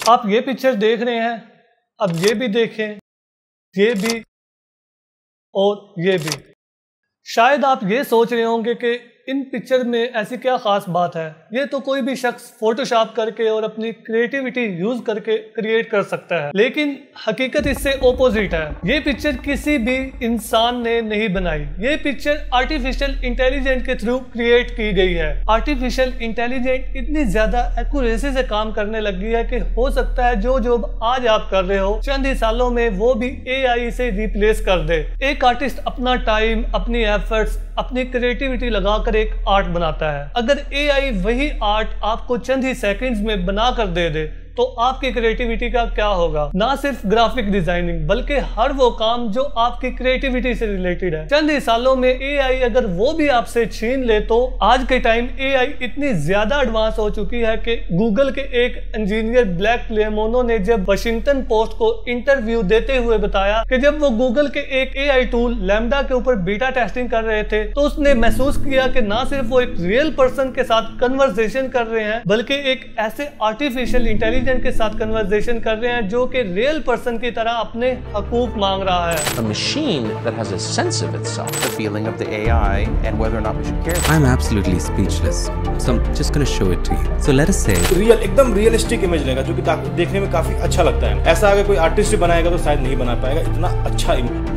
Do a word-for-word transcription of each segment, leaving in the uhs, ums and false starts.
आप ये पिक्चर देख रहे हैं, अब ये भी देखें, ये भी और ये भी। शायद आप ये सोच रहे होंगे कि इन पिक्चर में ऐसी क्या खास बात है, ये तो कोई भी शख्स फोटोशॉप करके और अपनी क्रिएटिविटी यूज करके क्रिएट कर सकता है, लेकिन हकीकत इससे ओपोजिट है। ये पिक्चर किसी भी इंसान ने नहीं बनाई, ये पिक्चर आर्टिफिशियल इंटेलिजेंस के थ्रू क्रिएट की गई है। आर्टिफिशियल इंटेलिजेंस इतनी ज्यादा एक्यूरेसी से काम करने लगी है कि हो सकता है जो जो आज आप कर रहे हो चंद ही सालों में वो भी ए आई से रिप्लेस कर दे। एक आर्टिस्ट अपना टाइम, अपनी एफर्ट्स, अपनी क्रिएटिविटी लगाकर एक आर्ट बनाता है। अगर ए आई वही आर्ट आपको चंद ही सेकंड्स में बना कर दे दे तो आपकी क्रिएटिविटी का क्या होगा। ना सिर्फ ग्राफिक डिजाइनिंग बल्कि हर वो काम जो आपकी क्रिएटिविटी से रिलेटेड है, चंद ही सालों में ए आई अगर वो भी आपसे छीन ले तो आज के टाइम ए आई इतनी ज्यादा एडवांस हो चुकी है कि गूगल के एक इंजीनियर ब्लैक लेमोनो ने जब वाशिंगटन पोस्ट को इंटरव्यू देते हुए बताया कि जब वो गूगल के एक ए आई टूल लैम्डा के ऊपर बीटा टेस्टिंग कर रहे थे तो उसने महसूस किया कि ना सिर्फ वो एक रियल पर्सन के साथ कन्वर्सेशन कर रहे हैं बल्कि एक ऐसे आर्टिफिशियल इंटेलिजेंस के साथ कन्वर्सेशन कर रहे हैं जो कि रियल पर्सन की तरह अपने हकूक मांग रहा है। A machine that has a sense of itself, the feeling of the A I, and whether or not we should care. I'm absolutely speechless, so I'm just going to show it to you. So let us say, real एकदम realistic image रहेगा जो कि देखने में काफी अच्छा लगता है। ऐसा अगर कोई आर्टिस्ट बनाएगा तो शायद नहीं बना पाएगा इतना अच्छा इमेज।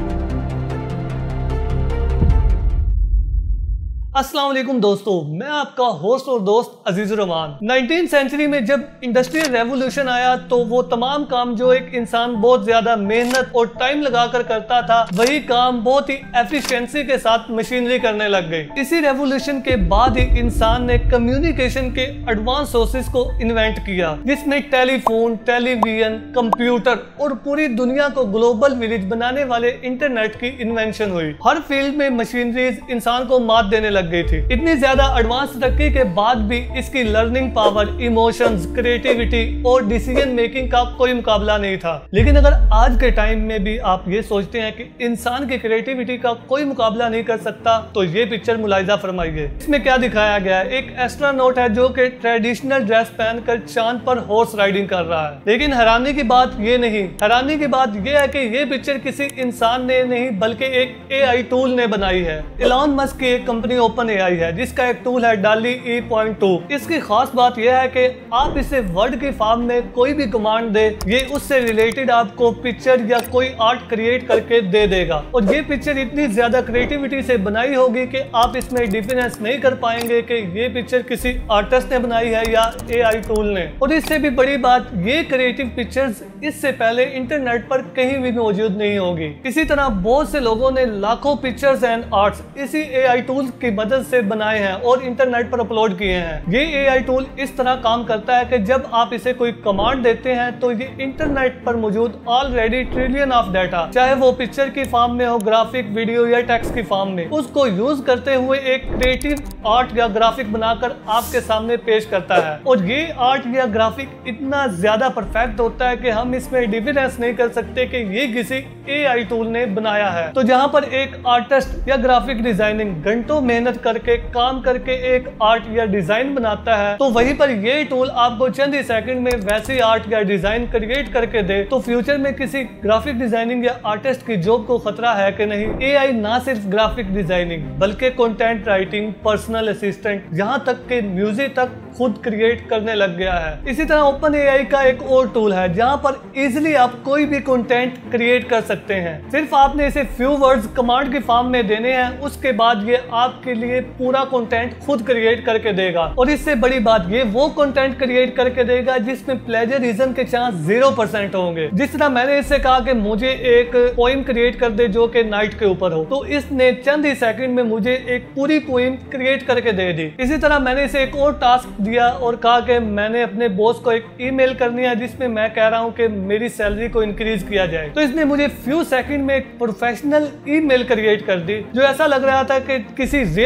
अस्सलाम वालेकुम दोस्तों, मैं आपका होस्ट और दोस्त अजीजुर रहमान। नाइनटीन सेंचुरी में जब इंडस्ट्रियल रेवोल्यूशन आया तो वो तमाम काम जो एक इंसान बहुत ज्यादा मेहनत और टाइम लगाकर करता था वही काम बहुत ही एफिशिएंसी के साथ मशीनरी करने लग गई। इसी रेवोल्यूशन के बाद ही इंसान ने कम्युनिकेशन के एडवांस सोर्सेज को इन्वेंट किया जिसमें टेलीफोन, टेलीविजन, कंप्यूटर और पूरी दुनिया को ग्लोबल विलेज बनाने वाले इंटरनेट की इन्वेंशन हुई। हर फील्ड में मशीनरीज इंसान को मात देने लग गई थी। इतनी ज्यादा एडवांस तरक्की के बाद भी इसकी लर्निंग पावर, इमोशंस, क्रिएटिविटी और डिसीजन मेकिंग का कोई मुकाबला नहीं था। लेकिन अगर आज के टाइम में भी आप ये सोचते हैं कि इंसान की क्रिएटिविटी का कोई मुकाबला नहीं कर सकता तो ये पिक्चर मुलाहिजा फरमाइए। इसमें क्या दिखाया गया है, एक एस्ट्रोनॉट है जो कि ट्रेडिशनल ड्रेस पहनकर चांद पर हॉर्स राइडिंग कर रहा है। लेकिन हैरानी की बात ये नहीं, हैरानी की बात ये है कि ये पिक्चर किसी इंसान ने नहीं बल्कि एक ए आई टूल ने बनाई है। एलन मस्क की एक कंपनी ओपन ए आई है जिसका एक टूल है डाली ई पॉइंट टू। इसकी खास बात यह है कि आप इसे वर्ड की फॉर्म में कोई भी कमांड दे, ये उससे रिलेटेड आपको पिक्चर या कोई आर्ट क्रिएट करके दे देगा। और ये पिक्चर इतनी ज्यादा क्रिएटिविटी से बनाई होगी कि आप इसमें डिफरेंस नहीं कर पाएंगे कि ये पिक्चर किसी आर्टिस्ट ने बनाई है या ए आई टूल ने। और इससे भी बड़ी बात, ये क्रिएटिव पिक्चर्स इससे पहले इंटरनेट पर कहीं भी मौजूद नहीं होगी। इसी तरह बहुत से लोगों ने लाखों पिक्चर्स एंड आर्ट्स इसी ए आई टूल की मदद से बनाए हैं और इंटरनेट पर अपलोड किए हैं। ये ए आई टूल इस तरह काम करता है कि जब आप इसे कोई कमांड देते हैं तो ये इंटरनेट पर मौजूद ऑलरेडी ट्रिलियन ऑफ डाटा, चाहे वो पिक्चर की फॉर्म में हो, ग्राफिक, वीडियो या टेक्स्ट की फॉर्म में, उसको यूज करते हुए एक क्रिएटिव आर्ट या ग्राफिक बनाकर आपके सामने पेश करता है। और ये आर्ट या ग्राफिक इतना ज्यादा परफेक्ट होता है कि हम इसमें डिफरेंस नहीं कर सकते कि ये किसी ए आई टूल ने बनाया है। तो जहां पर एक आर्टिस्ट या ग्राफिक डिजाइनिंग घंटों मेहनत करके काम करके एक आर्ट या डिजाइन बनाता है तो वहीं पर ये टूल आपको चंद ही सेकंड में वैसी आर्ट या डिजाइन क्रिएट करके दे, तो फ्यूचर में किसी ग्राफिक डिजाइनिंग या आर्टिस्ट की जॉब को खतरा है कि नहीं। ए आई ना सिर्फ ग्राफिक डिजाइनिंग बल्कि कंटेंट राइटिंग, पर्सनल असिस्टेंट, यहाँ तक के म्यूजिक तक खुद क्रिएट करने लग गया है। इसी तरह ओपन ए आई का एक और टूल है जहाँ पर इजिली आप कोई भी कंटेंट क्रिएट कर सकते हैं। सिर्फ आपने इसे फ्यू वर्ड्स कमांड की फॉर्म में देने हैं, उसके बाद ये आपके लिए पूरा कंटेंट खुद क्रिएट करके देगा। और इससे बड़ी बात, ये वो कंटेंट क्रिएट करके देगा जिसमें प्लेजरिज्म के चांस जीरो परसेंट होंगे। जिस तरह मैंने इससे कहा कि मुझे एक पोइम क्रिएट कर दे जो कि नाइट के ऊपर हो, तो इसने चंद ही सेकंड में मुझे एक पूरी पोइम क्रिएट करके दे दी। इसी तरह मैंने इसे एक और टास्क दिया और कहा कि मैंने अपने बॉस को एक ईमेल करनी है जिसमें मैं कह रहा हूं कि मेरी सैलरी को इंक्रीज किया जाए। तो इसने मुझे फ्यू सेकंड में एक प्रोफेशनल ईमेल क्रिएट कर दी जो ऐसा लग रहा था कि किसी रियल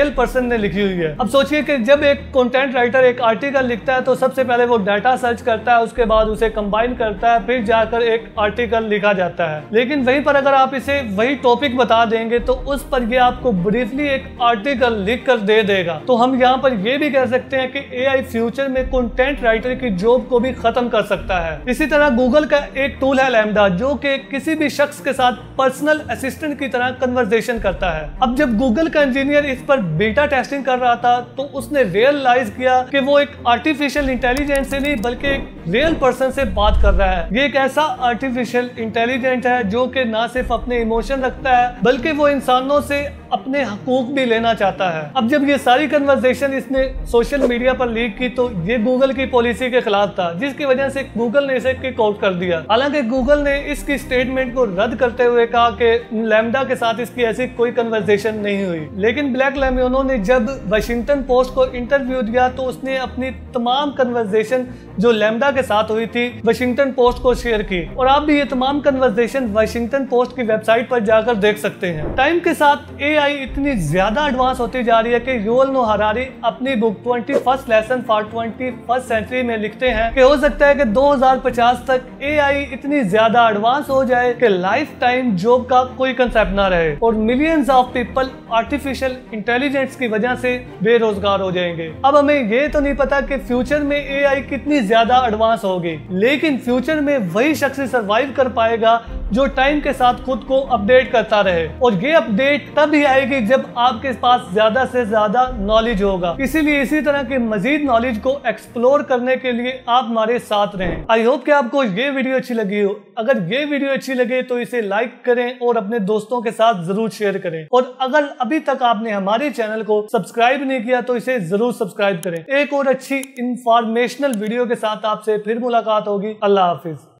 रियल पर्सन ने लिखी हुई है। अब सोचिए कि जब एक कंटेंट राइटर एक आर्टिकल लिखता है तो सबसे पहले वो डाटा सर्च करता है, उसके बाद उसे कंबाइन करता है, फिर जाकर एक आर्टिकल लिखा जाता है। लेकिन वहीं पर अगर आप इसे वही टॉपिक बता देंगे तो उस पर ये आपको ब्रीफली एक आर्टिकल लिख कर दे देगा। तो हम यहाँ पर ये भी कह सकते हैं कि एआई फ्यूचर में कंटेंट राइटर की जॉब को भी खत्म कर सकता है। इसी तरह गूगल का एक टूल है लैम्डा, जो कि किसी भी शख्स के साथ पर्सनल असिस्टेंट की तरह कन्वर्सेशन करता है। अब जब गूगल का इंजीनियर इस पर बीटा टेस्टिंग कर रहा था तो उसने रियलाइज किया कि वो एक आर्टिफिशियल इंटेलिजेंस से नहीं बल्कि एक रियल पर्सन से बात कर रहा है। ये एक ऐसा आर्टिफिशियल इंटेलिजेंस है जो कि ना सिर्फ अपने इमोशन रखता है बल्कि वो इंसानों से अपने हकूक भी लेना चाहता है। अब जब ये सारी कन्वर्सेशन इसने सोशल मीडिया पर लीक की तो ये गूगल की पॉलिसी के खिलाफ था, जिसकी वजह से गूगल ने इसे किक आउट कर दिया। हालांकि गूगल ने इसकी स्टेटमेंट को रद्द करते हुए कहा कि लैम्डा के साथ इसकी ऐसी कोई कन्वर्सेशन नहीं हुई। लेकिन ब्लैक लेम्यूनो ने जब वाशिंगटन पोस्ट को इंटरव्यू दिया तो उसने अपनी तमाम कन्वर्सेशन जो लैम्डा के साथ हुई थी वाशिंगटन पोस्ट को शेयर की, और आप भी ये तमाम कन्वर्सेशन वाशिंगटन पोस्ट की वेबसाइट पर जाकर देख सकते हैं। टाइम के साथ एआई इतनी ज्यादा एडवांस होती जा रही है कि युवल नोह हरारी अपनी book twenty first lesson for twenty first century में लिखते हैं कि हो सकता है कि दो हज़ार पचास तक एआई इतनी ज्यादा एडवांस हो जाए कि लाइफ टाइम जॉब का कोई कंसेप्ट ना रहे और millions of people artificial intelligence की वजह से बेरोजगार हो जाएंगे। अब हमें ये तो नहीं पता कि फ्यूचर में एआई कितनी ज्यादा एडवांस होगी, लेकिन फ्यूचर में वही शख्स सर्वाइव कर पाएगा जो टाइम के साथ खुद को अपडेट करता रहे, और ये अपडेट तभी आएगी जब आपके पास ज्यादा से ज्यादा नॉलेज होगा। इसीलिए इसी तरह की मजीद नॉलेज को एक्सप्लोर करने के लिए आप हमारे साथ रहें। आई होप कि आपको ये वीडियो अच्छी लगी हो। अगर ये वीडियो अच्छी लगे तो इसे लाइक करें और अपने दोस्तों के साथ जरूर शेयर करें, और अगर अभी तक आपने हमारे चैनल को सब्सक्राइब नहीं किया तो इसे जरूर सब्सक्राइब करें। एक और अच्छी इंफॉर्मेशनल वीडियो के साथ आपसे फिर मुलाकात होगी। अल्लाह हाफिज।